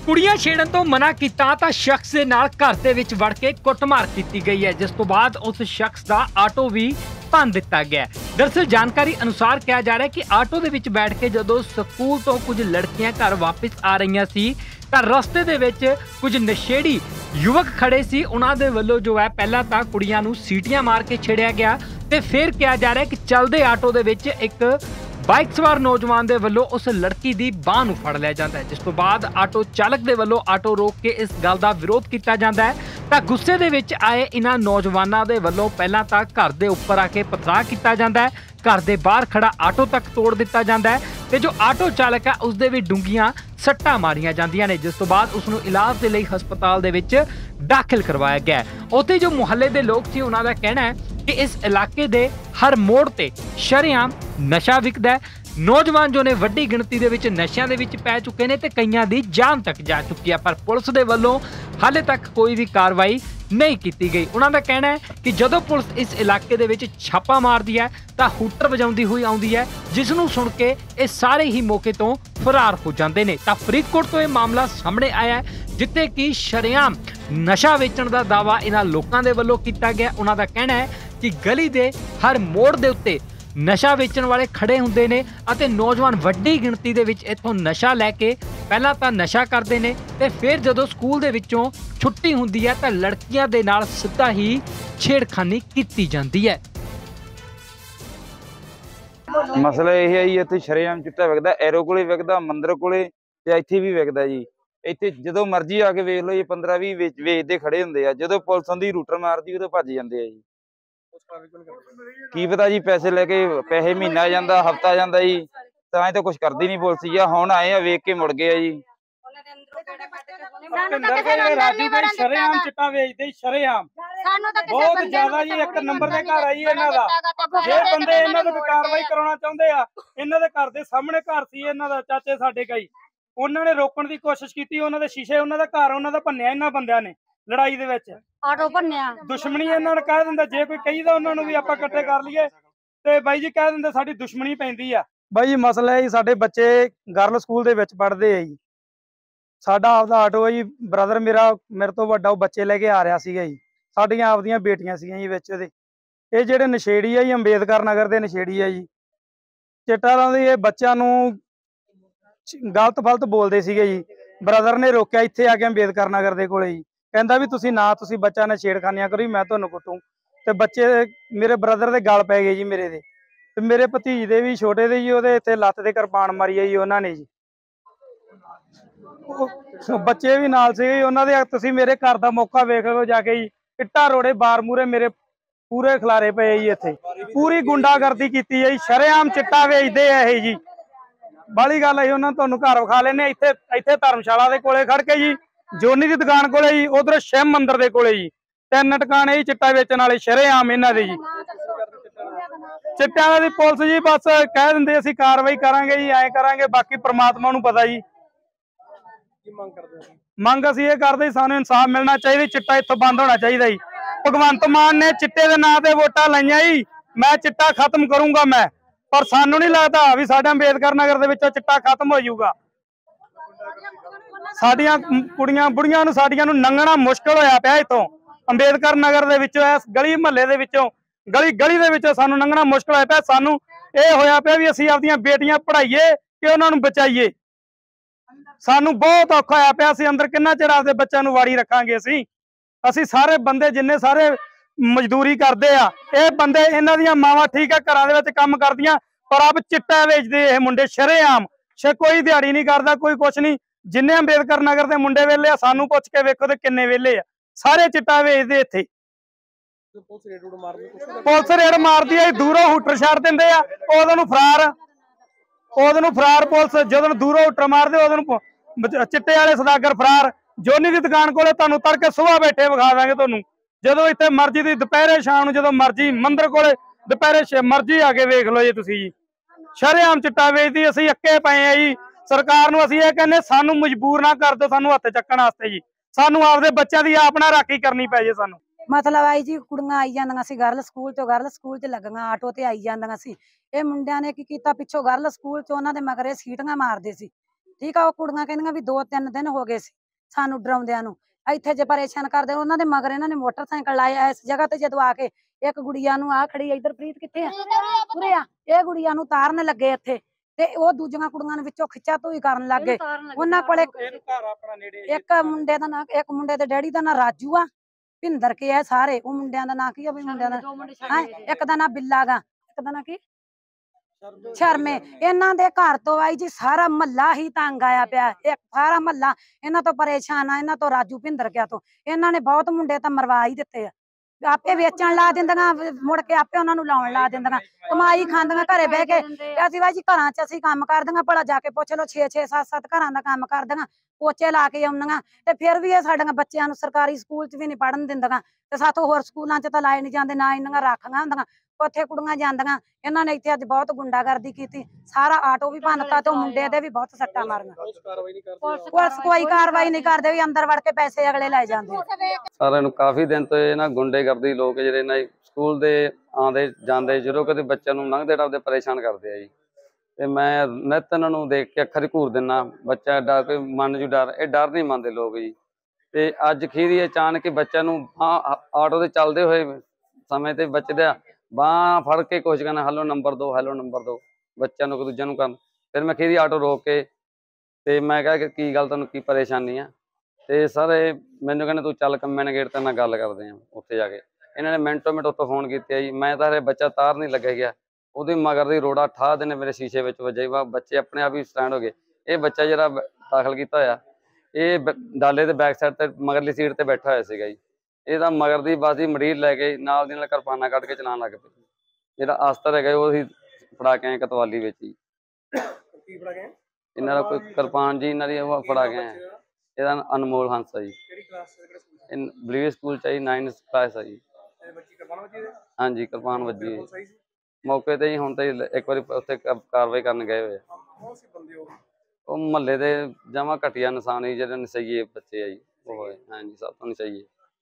ਕੁੜੀਆਂ ਛੇੜਨ ਤੋਂ ਮਨਾ ਕੀਤਾ ਤਾਂ ਸ਼ਖਸ ਦੇ ਨਾਲ ਘਰ ਦੇ ਵਿੱਚ ਵੜ ਕੇ ਕੁੱਟਮਾਰ ਕੀਤੀ ਗਈ ਹੈ, ਜਿਸ ਤੋਂ ਬਾਅਦ ਉਸ ਸ਼ਖਸ ਦਾ ਆਟੋ ਵੀ ਭੰਨ ਦਿੱਤਾ ਗਿਆ। ਦਰਅਸਲ ਜਾਣਕਾਰੀ ਅਨੁਸਾਰ ਕਿਹਾ ਜਾ ਰਿਹਾ ਹੈ ਕਿ ਆਟੋ ਦੇ ਵਿੱਚ ਬੈਠ ਕੇ ਜਦੋਂ ਸਕੂਲ ਤੋਂ ਕੁਝ ਲੜਕੀਆਂ ਘਰ ਵਾਪਸ ਆ ਰਹੀਆਂ ਸੀ ਤਾਂ ਰਸਤੇ ਦੇ ਵਿੱਚ ਕੁਝ ਨਸ਼ੇੜੀ ਯੁਵਕ ਖੜੇ ਸੀ। ਉਹਨਾਂ ਦੇ ਵੱਲੋਂ ਜੋ ਹੈ ਪਹਿਲਾਂ ਤਾਂ ਕੁੜੀਆਂ ਨੂੰ ਸੀਟੀਆਂ ਮਾਰ ਕੇ ਛੇੜਿਆ ਗਿਆ ਤੇ ਫਿਰ ਕਿਹਾ ਜਾ ਰਿਹਾ ਹੈ ਕਿ ਚੱਲਦੇ ਆਟੋ ਦੇ ਵਿੱਚ ਇੱਕ ਬਾਈਕ ਸਵਾਰ ਨੌਜਵਾਨ ਦੇ ਵੱਲੋਂ ਉਸ ਲੜਕੀ ਦੀ ਬਾਹ ਨੂੰ ਫੜ ਲਿਆ ਜਾਂਦਾ ਹੈ, ਜਿਸ ਤੋਂ ਬਾਅਦ ਆਟੋ ਚਾਲਕ ਦੇ ਵੱਲੋਂ ਆਟੋ ਰੋਕ ਕੇ ਇਸ ਗੱਲ ਦਾ ਵਿਰੋਧ ਕੀਤਾ ਜਾਂਦਾ ਹੈ। ਤਾਂ ਗੁੱਸੇ ਦੇ ਵਿੱਚ ਆਏ ਇਹਨਾਂ ਨੌਜਵਾਨਾਂ ਦੇ ਵੱਲੋਂ ਪਹਿਲਾਂ ਤਾਂ ਘਰ ਦੇ ਉੱਪਰ ਆ ਕੇ ਪਥਰਾਅ ਕੀਤਾ ਜਾਂਦਾ ਹੈ, ਘਰ ਦੇ ਬਾਹਰ ਖੜਾ ਆਟੋ ਤੱਕ ਤੋੜ ਦਿੱਤਾ ਜਾਂਦਾ ਹੈ ਤੇ ਜੋ ਆਟੋ ਚਾਲਕ ਹੈ ਉਸ ਦੇ ਵੀ ਡੂੰਘੀਆਂ ਸੱਟਾਂ ਮਾਰੀਆਂ ਜਾਂਦੀਆਂ ਨੇ, ਜਿਸ ਤੋਂ ਬਾਅਦ ਉਸ ਨੂੰ ਇਲਾਜ ਦੇ ਲਈ ਹਸਪਤਾਲ ਦੇ ਵਿੱਚ ਦਾਖਲ ਕਰਵਾਇਆ ਗਿਆ। ਉੱਥੇ ਜੋ ਮੁਹੱਲੇ ਦੇ ਲੋਕ ਸੀ ਉਹਨਾਂ ਦਾ ਕਹਿਣਾ ਹੈ ਕਿ ਇਸ ਇਲਾਕੇ ਦੇ ਹਰ ਮੋੜ ਤੇ ਸ਼ਰੇਆਮ ਨਸ਼ਾ ਵਿਕਦਾ ਹੈ। ਨੌਜਵਾਨ ਜੋ ਨੇ ਵੱਡੀ ਗਿਣਤੀ ਦੇ ਵਿੱਚ ਨਸ਼ਿਆਂ ਦੇ ਵਿੱਚ ਪੈ ਚੁੱਕੇ ਨੇ ਤੇ ਕਈਆਂ ਦੀ ਜਾਨ ਤੱਕ ਜਾ ਚੁੱਕੀ ਹੈ, ਪਰ ਪੁਲਿਸ ਦੇ ਵੱਲੋਂ ਹਾਲੇ ਤੱਕ ਕੋਈ ਵੀ ਕਾਰਵਾਈ ਨਹੀਂ ਕੀਤੀ ਗਈ। ਉਹਨਾਂ ਦਾ ਕਹਿਣਾ ਹੈ ਕਿ ਜਦੋਂ ਪੁਲਿਸ ਇਸ ਇਲਾਕੇ ਦੇ ਵਿੱਚ ਛਾਪਾ ਮਾਰਦੀ ਹੈ ਤਾਂ ਹੂਟਰ ਵਜਾਉਂਦੀ ਹੋਈ ਆਉਂਦੀ ਹੈ, ਜਿਸ ਨੂੰ ਸੁਣ ਕੇ ਇਹ ਸਾਰੇ ਹੀ ਮੌਕੇ ਤੋਂ ਫਰਾਰ ਹੋ ਜਾਂਦੇ ਨੇ। ਤਾਂ ਫਰੀਦਕੋਟ ਤੋਂ ਇਹ ਮਾਮਲਾ ਸਾਹਮਣੇ ਆਇਆ ਹੈ ਜਿੱਥੇ ਕਿ ਸ਼ਰੇਆਮ ਨਸ਼ਾ ਵੇਚਣ ਦਾ ਦਾਅਵਾ ਇਹਨਾਂ ਲੋਕਾਂ ਦੇ ਵੱਲੋਂ ਕੀਤਾ ਗਿਆ। ਉਹਨਾਂ ਦਾ ਕਹਿਣਾ ਹੈ ਕਿ ਗਲੀ ਦੇ ਹਰ ਮੋੜ ਦੇ ਉੱਤੇ ਨਸ਼ਾ ਵੇਚਣ ਵਾਲੇ ਖੜੇ ਹੁੰਦੇ ਨੇ ਅਤੇ ਨੌਜਵਾਨ ਵੱਡੀ ਗਿਣਤੀ ਦੇ ਵਿੱਚ ਇੱਥੋਂ ਨਸ਼ਾ ਲੈ ਕੇ ਪਹਿਲਾਂ ਤਾਂ ਨਸ਼ਾ ਕਰਦੇ ਨੇ ਤੇ ਫਿਰ ਜਦੋਂ ਸਕੂਲ ਦੇ ਵਿੱਚੋਂ ਛੁੱਟੀ ਹੁੰਦੀ ਹੈ ਤਾਂ ਲੜਕੀਆਂ ਦੇ ਨਾਲ ਸਿੱਧਾ ਹੀ ਛੇੜਖਾਨੀ ਕੀਤੀ ਜਾਂਦੀ ਹੈ। ਮਸਲਾ ਇਹ ਹੈ ਜੀ, ਇੱਥੇ ਸ਼ਰੇਆਮ ਚਿੱਟਾ ਵਿਕਦਾ, ਐਰੋ ਕੋਲੇ ਵਿਕਦਾ, ਮੰਦਰ ਕੋਲੇ ਤੇ ਇੱਥੇ ਵੀ ਵਿਕਦਾ ਜੀ। ਇੱਥੇ ਜਦੋਂ ਮਰਜ਼ੀ ਆ ਕੇ ਵੇਖ ਲਓ ਜੀ, 15-20 ਵੇਚਦੇ ਖੜੇ ਹੁੰਦੇ ਆ। ਜਦੋਂ ਪੁਲਿਸ ਆਉਂਦੀ ਰੂਟਰ ਮਾਰਦੀ ਉਦੋਂ ਭੱਜ ਜਾਂਦੇ ਆ ਜੀ। ਕੀ ਪਤਾ ਜੀ, ਪੈਸੇ ਲੈ ਕੇ ਪੈਸੇ ਮਹੀਨਾ ਜਾਂਦਾ, ਹਫਤਾ ਜਾਂਦਾ ਜੀ, ਤਾਂ ਇਹ ਤਾਂ ਕੁਛ ਕਰਦੀ ਨਹੀਂ ਪੁਲਿਸ ਜੀ। ਹੁਣ ਆਏ ਆ, ਵੇਖ ਕੇ ਮੁੜ ਗਏ ਆ ਜੀ। ਸ਼ਰੇਆਮ ਚਿੱਟਾ ਵੇਚਦੇ, ਸ਼ਰੇਆਮ ਬਹੁਤ ਜ਼ਿਆਦਾ ਜੀ। ਇੱਕ ਨੰਬਰ ਦੇ ਘਰ ਆ ਜੀ ਇਹਨਾਂ ਦਾ। ਜੇ ਬੰਦੇ ਇਹਨਾਂ ਤੇ ਕਾਰਵਾਈ ਕਰਾਉਣਾ ਚਾਹੁੰਦੇ ਆ, ਇਹਨਾਂ ਦੇ ਘਰ ਦੇ ਸਾਹਮਣੇ ਘਰ ਸੀ ਇਹਨਾਂ ਦਾ, ਚਾਚੇ ਸਾਡੇ ਕਈ, ਉਹਨਾਂ ਨੇ ਰੋਕਣ ਦੀ ਕੋਸ਼ਿਸ਼ ਕੀਤੀ। ਉਹਨਾਂ ਦੇ ਸ਼ੀਸ਼ੇ, ਉਹਨਾਂ ਦਾ ਘਰ ਉਹਨਾਂ ਦਾ ਭੰਨਿਆ ਇਹਨਾਂ ਬੰਦਿਆਂ ਨੇ ਲੜਾਈ ਦੇ ਵਿੱਚ। ਆਟੋ ਭੰਨਿਆ, ਦੁਸ਼ਮਣੀ ਇਹਨਾਂ ਨੇ ਕਹਿ ਦਿੰਦਾ। ਜੇ ਕੋਈ ਕਹੀਦਾ ਉਹਨਾਂ ਨੂੰ ਵੀ ਆਪਾਂ ਇਕੱਠੇ ਕਰ ਲਈਏ ਤੇ ਬਾਈ ਜੀ ਕਹਿ ਦਿੰਦੇ ਸਾਡੀ ਦੁਸ਼ਮਣੀ ਪੈਂਦੀ ਆ। ਬਾਈ ਜੀ ਮਸਲਾ ਹੈ ਜੀ, ਸਾਡੇ ਬੱਚੇ ਗਰਲ ਸਕੂਲ ਦੇ ਵਿੱਚ ਪੜ੍ਹਦੇ ਆ ਜੀ। ਸਾਡਾ ਆਪਦਾ ਆਟੋ ਹੈ ਜੀ। ਬ੍ਰਦਰ ਮੇਰਾ ਮੇਰੇ ਤੋਂ ਵੱਡਾ, ਉਹ ਬੱਚੇ ਲੈ ਕੇ ਆ ਰਿਹਾ ਸੀਗਾ ਜੀ। ਸਾਡੀਆਂ ਆਪਦੀਆਂ ਬੇਟੀਆਂ ਸੀਗੀਆਂ ਜੀ ਵਿੱਚ ਉਹਦੇ। ਇਹ ਜਿਹੜੇ ਨਸ਼ੇੜੀ ਆ ਜੀ, ਅੰਬੇਦਕਰ ਨਗਰ ਦੇ ਨਸ਼ੇੜੀ ਆ ਜੀ। ਚਿੱਟਾ ਲਾਉਂਦੇ ਇਹ ਬੱਚਿਆਂ ਨੂੰ ਗਲਤ ਫਲਤ ਬੋਲਦੇ ਸੀਗੇ ਜੀ। ਬ੍ਰਦਰ ਨੇ ਰੋਕਿਆ ਇੱਥੇ ਆ ਕੇ ਅੰਬੇਦਕਰ ਨਗਰ ਦੇ ਕੋਲੇ ਜੀ। ਕਹਿੰਦਾ ਵੀ ਤੁਸੀਂ ਬੱਚਾ ਨੇ ਛੇੜਖਾਨੀਆਂ ਕਰੀ, ਮੈਂ ਤੁਹਾਨੂੰ ਕੁੱਟੂ। ਤੇ ਬੱਚੇ ਮੇਰੇ ਬ੍ਰਦਰ ਦੇ ਗਲ ਪੈ ਗਏ ਜੀ ਮੇਰੇ ਦੇ। ਤੇ ਮੇਰੇ ਭਤੀਜ ਦੇ ਵੀ, ਛੋਟੇ ਦੇ ਜੀ, ਉਹਦੇ ਇੱਥੇ ਲੱਤ ਤੇ ਕਿਰਪਾਨ ਮਾਰੀ ਆ ਜੀ ਉਹਨਾਂ ਨੇ ਜੀ। ਬੱਚੇ ਵੀ ਨਾਲ ਸੀਗੇ ਉਹਨਾਂ ਦੇ। ਤੁਸੀਂ ਮੇਰੇ ਘਰ ਦਾ ਮੌਕਾ ਵੇਖ ਲਓ ਜਾ ਕੇ ਜੀ। ਇੱਟਾਂ ਰੋੜੇ ਬਾਰ ਮੂਰੇ ਮੇਰੇ ਪੂਰੇ ਖਿਲਾਰੇ ਪਏ ਜੀ। ਇੱਥੇ ਪੂਰੀ ਗੁੰਡਾਗਰਦੀ ਕੀਤੀ ਹੈ ਜੀ। ਸ਼ਰੇਆਮ ਚਿੱਟਾ ਵੇਚਦੇ ਆ ਇਹ ਜੀ। ਬਾਹਲੀ ਗੱਲ ਹੈ, ਉਹਨਾਂ ਤੁਹਾਨੂੰ ਘਰ ਵਿਖਾ ਲੈਣੇ। ਇੱਥੇ ਧਰਮਸ਼ਾਲਾ ਦੇ ਕੋਲੇ ਖੜ ਕੇ ਜੀ, ਜੋਨੀ ਦੀ ਦੁਕਾਨ ਕੋਲੇ ਜੀ, ਉਧਰ ਸ਼ਿਵ ਮੰਦਿਰ ਦੇ ਕੋਲੇ ਜੀ, 3 ਟਿਕਾਣੇ ਜੀ ਚਿੱਟਾ ਵੇਚਣ ਵਾਲੇ ਸ਼ਰੇਆਮ ਇਹਨਾਂ ਦੇ ਜੀ। ਚਿੱਟਿਆਂ ਦੀ ਪੁਲਿਸ ਜੀ ਬਸ ਕਹਿ ਦਿੰਦੇ ਅਸੀਂ ਕਾਰਵਾਈ ਕਰਾਂਗੇ ਜੀ, ਐਂ ਕਰਾਂਗੇ, ਬਾਕੀ ਪ੍ਰਮਾਤਮਾ ਨੂੰ ਪਤਾ ਜੀ। ਮੰਗ ਅਸੀਂ ਇਹ ਕਰਦੇ, ਸਾਨੂੰ ਇਨਸਾਫ ਮਿਲਣਾ ਚਾਹੀਦਾ। ਚਿੱਟਾ ਇੱਥੋਂ ਬੰਦ ਹੋਣਾ ਚਾਹੀਦਾ ਜੀ। ਭਗਵੰਤ ਮਾਨ ਨੇ ਚਿੱਟੇ ਦੇ ਨਾਂ ਤੇ ਵੋਟਾਂ ਲਾਈਆਂ ਜੀ, ਮੈਂ ਚਿੱਟਾ ਖਤਮ ਕਰੂੰਗਾ ਮੈਂ, ਪਰ ਸਾਨੂੰ ਨਹੀਂ ਲੱਗਦਾ ਵੀ ਸਾਡਾ ਅੰਬੇਦਕਰ ਨਗਰ ਦੇ ਵਿੱਚੋਂ ਚਿੱਟਾ ਖਤਮ ਹੋ ਜਾਊਗਾ। ਸਾਡੀਆਂ ਕੁੜੀਆਂ ਬੁੜੀਆਂ ਨੂੰ, ਸਾਡੀਆਂ ਨੂੰ ਲੰਘਣਾ ਮੁਸ਼ਕਲ ਹੋਇਆ ਪਿਆ ਇੱਥੋਂ ਅੰਬੇਦਕਰ ਨਗਰ ਦੇ ਵਿੱਚੋਂ। ਇਸ ਗਲੀ ਮਹੱਲੇ ਦੇ ਵਿੱਚੋਂ, ਗਲੀ ਦੇ ਵਿੱਚੋਂ ਸਾਨੂੰ ਲੰਘਣਾ ਮੁਸ਼ਕਲ ਹੋਇਆ ਪਿਆ। ਸਾਨੂੰ ਇਹ ਹੋਇਆ ਪਿਆ ਵੀ ਅਸੀਂ ਆਪਦੀਆਂ ਬੇਟੀਆਂ ਪੜ੍ਹਾਈਏ ਕਿ ਉਹਨਾਂ ਨੂੰ ਬਚਾਈਏ। ਸਾਨੂੰ ਬਹੁਤ ਔਖਾ ਹੋਇਆ ਪਿਆ। ਅਸੀਂ ਅੰਦਰ ਕਿੰਨਾ ਚਿਰ ਆਪਦੇ ਬੱਚਿਆਂ ਨੂੰ ਵਾੜੀ ਰੱਖਾਂਗੇ। ਅਸੀਂ ਸਾਰੇ ਬੰਦੇ ਜਿੰਨੇ ਸਾਰੇ ਮਜ਼ਦੂਰੀ ਕਰਦੇ ਆ, ਇਹ ਬੰਦੇ, ਇਹਨਾਂ ਦੀਆਂ ਮਾਵਾਂ ਠੀਕ ਆ ਘਰਾਂ ਦੇ ਵਿੱਚ ਕੰਮ ਕਰਦੀਆਂ, ਪਰ ਆਪ ਚਿੱਟਾ ਵੇਚਦੇ ਇਹ ਮੁੰਡੇ ਸ਼ਰੇਆਮ। ਕੋਈ ਦਿਹਾੜੀ ਨਹੀਂ ਕਰਦਾ, ਕੋਈ ਕੁਛ ਨਹੀਂ। ਜਿੰਨੇ ਅੰਬੇਦਕਰ ਨਗਰ ਦੇ ਮੁੰਡੇ ਵੇਲੇ ਆ, ਸਾਨੂੰ ਪੁੱਛ ਕੇ ਵੇਖੋ ਤੇ ਕਿੰਨੇ ਵੇਲੇ ਆ। ਸਾਰੇ ਚਿੱਟਾ ਵੇਚਦੇ ਇੱਥੇ। ਪੁਲਿਸ ਰੇਡ ਮਾਰਦੀ ਹੈ, ਦੂਰੋਂ ਹੂਟਰ ਛੱਡ ਦਿੰਦੇ ਆ, ਉਦੋਂ ਨੂੰ ਫਰਾਰ ਪੁਲਿਸ। ਜਦੋਂ ਦੂਰੋਂ ਹੂਟਰ ਮਾਰਦੇ ਉਦੋਂ ਨੂੰ ਚਿੱਟੇ ਵਾਲੇ ਸਦਾਗਰ ਫਰਾਰ। ਜੋਨੀ ਦੀ ਦੁਕਾਨ ਕੋਲੇ ਤੁਹਾਨੂੰ ਤੜਕੇ ਸੁਬਾਹ ਬੈਠੇ ਵਿਖਾ ਦਾਂਗੇ ਤੁਹਾਨੂੰ। ਜਦੋਂ ਇੱਥੇ ਮਰਜ਼ੀ ਦੀ ਦੁਪਹਿਰੇ ਸ਼ਾਮ ਨੂੰ, ਜਦੋਂ ਮਰਜ਼ੀ ਮੰਦਿਰ ਕੋਲੇ ਦੁਪਹਿਰੇ ਮਰਜ਼ੀ ਆ ਕੇ ਵੇਖ ਲਓ ਜੀ ਤੁਸੀਂ ਜੀ। ਸ਼ਰੇਆਮ ਚਿੱਟਾ ਵੇਚਦੀ। ਅਸੀਂ ਅੱਕੇ ਪਏ ਆ ਜੀ। ਸਰਕਾਰ ਨੂੰ ਅਸੀਂ ਇਹ ਕਹਿੰਦੇ, ਸਾਨੂੰ ਮਜਬੂਰ ਨਾ ਕਰ ਦਿਓ ਸਾਨੂੰ ਹੱਥ ਚੱਕਣ ਵਾਸਤੇ ਜੀ। ਸਾਨੂੰ ਆਪਦੇ ਬੱਚਿਆਂ ਦੀ ਆਪਣਾ ਰਾਖੀ ਕਰਨੀ ਪੈ ਜੇ ਸਾਨੂੰ। मतलब आई जी कुड़ियां आई जांदियां सी गर्ल स्कूल च लगियां आटो ते आई जांदियां सी। ਇਹ ਮੁੰਡਿਆਂ ਨੇ ਕੀ ਕੀਤਾ, ਪਿੱਛੋਂ गर्ल स्कूल च ਉਹਨਾਂ ਦੇ ਮਗਰੇ ਸੀਟੀਆਂ ਮਾਰਦੇ ਸੀ। ਠੀਕ ਆ। ਉਹ ਕੁੜੀਆਂ ਕਹਿੰਦੀਆਂ ਵੀ 2-3 ਦਿਨ ਹੋ ਗਏ ਸੀ ਸਾਨੂੰ ਡਰਾਉਂਦਿਆਂ ਨੂੰ, ਇੱਥੇ ਜੇ ਪਰੇਸ਼ਾਨ ਕਰਦੇ। ਉਹਨਾਂ ਦੇ ਮਗਰ ਇਹਨਾਂ ਨੇ ਮੋਟਰਸਾਈਕਲ ਲਾਇਆ ਇਸ ਜਗ੍ਹਾ ਤੇ। ਜਦੋਂ ਆ ਕੇ ਇੱਕ ਗੁੜੀਆ ਨੂੰ ਆ ਖੜੀ ਇੱਧਰ, ਪ੍ਰੀਤ ਕਿੱਥੇ ਆ, ਉਰੇ ਆ, ਇਹ ਗੁੜੀਆ ਨੂੰ ਤਾਰਨ ਲੱਗੇ ਇੱਥੇ, ਤੇ ਉਹ ਦੂਜੀਆਂ ਕੁੜੀਆਂ ਨੇ ਵਿੱਚੋਂ ਖਿੱਚਾ ਧੂਈ ਕਰਨ ਲੱਗ ਗਏ। ਉਹਨਾਂ ਕੋਲੇ ਇੱਕ ਮੁੰਡੇ ਦਾ ਨਾਂ, ਇੱਕ ਮੁੰਡੇ ਦੇ ਡੈਡੀ ਦਾ ਨਾਂ ਰਾਜੂ ਆ, ਭਿੰਦਰ ਕੇ ਆ ਸਾਰੇ। ਉਹ ਮੁੰਡਿਆਂ ਦਾ ਨਾਂ ਕੀ ਆ ਵੀ ਮੁੰਡਿਆਂ ਦਾ, ਇੱਕ ਦਾ ਨਾਂ ਬਿੱਲਾ ਗਾ, ਇੱਕ ਦਾ ਨਾਂ ਕੀ ਸ਼ਰਮੇ। ਇਹਨਾਂ ਦੇ ਘਰ ਤੋਂ ਆਈ ਜੀ ਸਾਰਾ ਮਹੱਲਾ ਹੀ ਤੰਗ ਆਇਆ ਪਿਆ। ਇੱਕ ਸਾਰਾ ਮਹੱਲਾ ਇਹਨਾਂ ਤੋਂ ਪਰੇਸ਼ਾਨ ਆ, ਇਹਨਾਂ ਤੋਂ ਰਾਜੂ ਭਿੰਦਰ ਕਿਆ ਤੋਂ। ਇਹਨਾਂ ਨੇ ਬਹੁਤ ਮੁੰਡੇ ਤਾਂ ਮਰਵਾ ਹੀ ਦਿੱਤੇ ਆ, ਆਪੇ ਵੇਚਣ ਲਾ ਦਿੰਦੀਆਂ, ਮੁੜ ਕੇ ਆਪੇ ਉਹਨਾਂ ਨੂੰ ਲਾਉਣ ਲਾ ਦਿੰਦੀਆਂ, ਕਮਾਈ ਖਾਂਦੀਆਂ ਘਰੇ ਬਹਿ ਕੇ। ਅਸੀਂ ਵਾ ਜੀ ਘਰਾਂ 'ਚ ਅਸੀਂ ਕੰਮ ਕਰਦੀਆਂ, ਭਲਾ ਜਾ ਕੇ ਪੁੱਛ ਲਓ 6-6 7-7 ਘਰਾਂ ਦਾ ਕੰਮ ਕਰਦੀਆਂ, ਪੋਚੇ ਲਾ ਕੇ ਆਉਂਦੀਆਂ, ਤੇ ਫਿਰ ਵੀ ਇਹ ਸਾਡੀਆਂ ਬੱਚਿਆਂ ਨੂੰ ਸਰਕਾਰੀ ਸਕੂਲ 'ਚ ਵੀ ਨਹੀਂ ਪੜ੍ਹਨ ਦਿੰਦੀਆਂ, ਤੇ ਸਾਥੋਂ ਹੋਰ ਸਕੂਲਾਂ 'ਚ ਤਾਂ ਲਾਏ ਨਹੀਂ ਜਾਂਦੇ, ਨਾ ਇਹਨਾਂ ਰੱਖੀਆਂ ਹੁੰਦੀਆਂ, ਉੱਥੇ ਕੁੜੀਆਂ ਜਾਂਦੀਆਂ। ਇਹਨਾਂ ਨੇ ਇੱਥੇ ਅੱਜ ਬਹੁਤ ਗੁੰਡਾਗਰਦੀ ਕੀਤੀ, ਸਾਰਾ ਆਟੋ ਵੀ ਭੰਨਤਾ, ਤੇ ਮੁੰਡੇ ਦੇ ਵੀ ਬਹੁਤ ਸੱਟਾਂ ਮਾਰੀਆਂ। ਪੁਲਿਸ ਕੋਈ ਕਾਰਵਾਈ ਨਹੀਂ ਕਰਦੇ, ਵੀ ਅੰਦਰ ਵੜ ਕੇ ਪੈਸੇ ਅਗਲੇ ਲੈ ਜਾਂਦੇ। ਸਾਰਿਆਂ ਨੂੰ ਕਾਫੀ ਦਿਨ ਤੋਂ ਇਹ ਨਾ ਗੁੰਡੇਗਰਦੀ ਲੋਕ ਜਿਹੜੇ ਨਾ ਸਕੂਲ ਦੇ ਆਉਂਦੇ ਜਾਂਦੇ, ਜਦੋਂ ਕਦੇ ਬੱਚਿਆਂ ਨੂੰ ਲੰਘਦੇ ਟੱਪਦੇ ਪਰੇਸ਼ਾਨ ਕਰਦੇ ਆ ਜੀ। ਤੇ ਮੈਂ ਨਿੱਤ ਇਹਨਾਂ ਨੂੰ ਦੇਖ ਕੇ ਅੱਖਾਂ 'ਚ ਘੂਰ ਦਿੰਦਾ, ਬੱਚਾ ਡਰ ਕੇ ਮਨ 'ਚ ਡਰ, ਇਹ ਡਰ ਨਹੀਂ ਮੰਨਦੇ ਲੋਕ ਜੀ। ਤੇ ਅੱਜ ਖੀਰੀ ਅਚਾਨਕ ਹੀ ਬੱਚਿਆਂ ਨੂੰ ਆਟੋ ਤੇ ਚੱਲਦੇ ਹੋਏ ਸਮੇਂ ਤੇ ਬੱਚੇ ਦਾ ਬਾਂਹ ਫੜ ਕੇ ਕੋਸ਼ਿਸ਼ ਕਰਨਾ, ਹੈਲੋ ਨੰਬਰ ਦਿਓ, ਹੈਲੋ ਨੰਬਰ ਦਿਓ, ਬੱਚਿਆਂ ਨੂੰ ਇੱਕ ਦੂਜੇ ਨੂੰ ਕਰਨ। ਫਿਰ ਮੈਂ ਖੀਰੀ ਆਟੋ ਰੋਕ ਕੇ, ਤੇ ਮੈਂ ਕਿਹਾ ਕਿ ਕੀ ਗੱਲ, ਤੁਹਾਨੂੰ ਕੀ ਪਰੇਸ਼ਾਨੀ ਆ? ਤੇ ਸਰ ਇਹ ਮੈਨੂੰ ਕਹਿੰਦੇ ਤੂੰ ਚੱਲ ਕੰਮੈਨ ਗੇਟ ਤੇ ਨਾਲ ਗੱਲ ਕਰਦੇ ਆ। ਉੱਥੇ ਜਾ ਕੇ ਇਹਨਾਂ ਨੇ ਮਿੰਟੋ ਮਿੰਟ ਉੱਥੋਂ ਫੋਨ ਕੀਤੇ ਜੀ। ਮੈਂ ਤਾਂ ਹਰੇ ਬੱਚਾ ਤਾਰ ਨਹੀਂ ਲੱਗਿਆ ਗਿਆ, ਉਹਦੀ ਮਗਰ ਦੀ ਰੋੜਾ ਠਾਹ ਦੇ ਨੇ ਮੇਰੇ ਸ਼ੀਸ਼ੇ ਵਿੱਚ ਵੱਜੇ। ਬੱਚੇ ਆਪਣੇ ਆਪ ਹੀ ਸਟੈਂਡ ਹੋ ਗਏ। ਇਹ ਬੱਚਾ ਜਿਹੜਾ ਦਾਖਲ ਕੀਤਾ ਹੋਇਆ, ਇਹ ਡਾਲੇ ਦੇ ਬੈਕ ਸਾਈਡ ਤੇ ਮਗਰਲੀ ਸੀਟ ਤੇ ਬੈਠਾ ਹੋਇਆ ਸੀਗਾ ਜੀ। ਇਹਦਾ ਮਗਰ ਦੀ ਬਾਜੀ ਮਰੀਜ਼ ਲੈ ਕੇ ਨਾਲ ਦੀ ਨਾਲ ਕਿਰਪਾਨਾਂ ਕੱਢ ਕੇ ਚਲਾਉਣ ਲੱਗ ਪਏ। ਜਿਹੜਾ ਅਸਤਰ ਹੈਗਾ ਉਹ ਅਸੀਂ ਫੜਾ ਕੇ ਆਏ ਕਤਵਾਲੀ ਵਿੱਚ ਜੀ। ਇਹਨਾਂ ਦਾ ਕੋਈ ਕਿਰਪਾਨ ਜੀ ਇਹਨਾਂ ਦੀ ਉਹ ਫੜਾ ਕੇ ਆਏ। ਇਹਦਾ ਅਨਮੋਲ ਹੰਸ ਆ ਜੀ, ਬਲੀਵ ਸਕੂਲ ਚ ਜੀ 9th ਕਲਾਸ ਆ ਜੀ। ਹਾਂਜੀ ਕਿਰਪਾਨ ਵੱਜੀ ਹੈ ਮੌਕੇ ਤੇ ਜੀ। ਹੁਣ ਤਾਂ ਇੱਕ ਵਾਰੀ ਉੱਥੇ ਕਾਰਵਾਈ ਕਰਨ ਗਏ ਹੋਏ ਆ। ਉਹ ਮੁਹੱਲੇ ਦੇ ਜਮਾਂ ਘਟੀਆ ਇਨਸਾਨ ਜੀ, ਜਿਹੜੇ ਨਸ਼ਈਏ ਬੱਚੇ ਆ ਜੀ ਉਹ। ਹਾਂਜੀ ਸਭ ਤੋਂ ਨਸ਼ਈਏ।